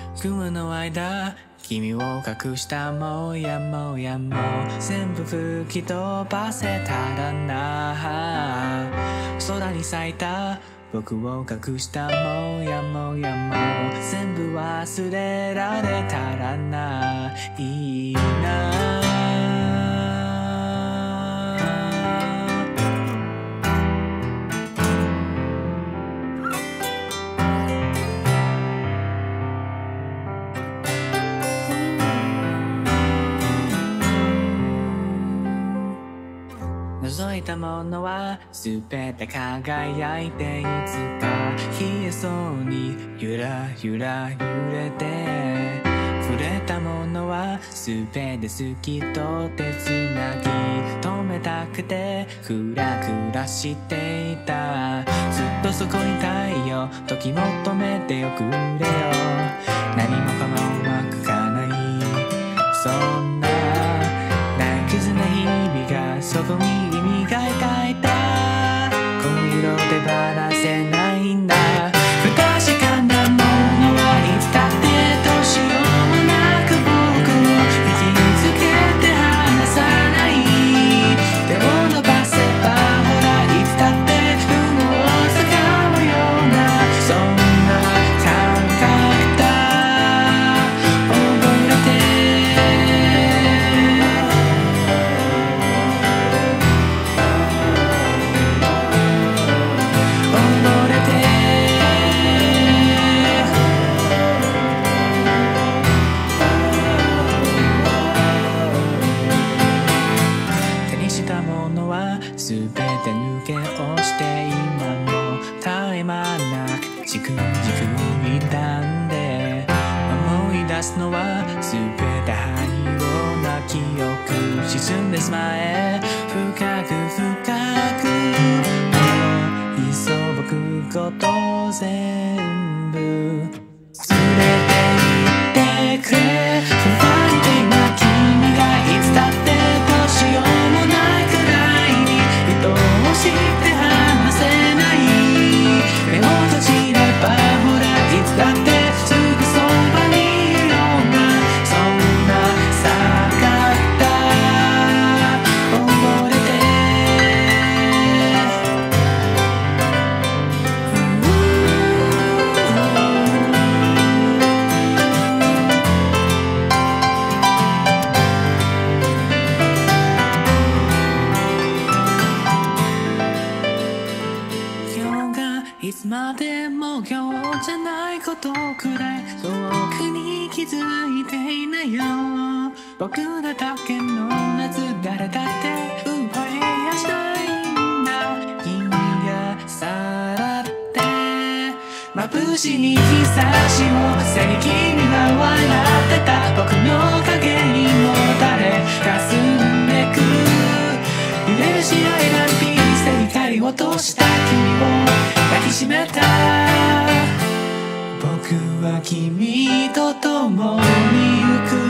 雲の間君を隠したもやもやも全部吹き飛ばせたらな。空に咲いた僕を隠したもやもやも全部忘れられたらな。いいな。覗いたものはすべて輝いていつか冷えそうにゆらゆら揺れて触れたものはすべて透き通ってつなぎ止めたくてクラクラしていた。ずっとそこに太陽時も止めておくれよ。何もかもうまくかないそんな大傷な日々がそこに意味が描いたこの色でばらせないんだ。不確かなものはいつだってどうしようもなく僕を引きつけて離さない。手を伸ばせばほらいつだって雲をつかむようなそんな感覚だ。覚えてすべて抜け落ちて今も絶え間なくじくじく傷んで思い出すのはすべて灰色な記憶沈んでしまえ深く深く急ぐこと全部連れて行ってくれ。不安定な君がいつだってどうしようもないくらいどうして離せない。目を閉じればほらいつだってすぐそばにいるようなそんな坂だ。溺れていつまでも今日じゃないことくらい遠くに気づいていないよ。僕らだけの夏誰だって奪いやしないんだ。君がさらって眩しい日差しを背に君は笑ってた。僕の影にもたれかすめく揺れる白いランピースで光を落とした君を抱きしめた。僕は君と共に行く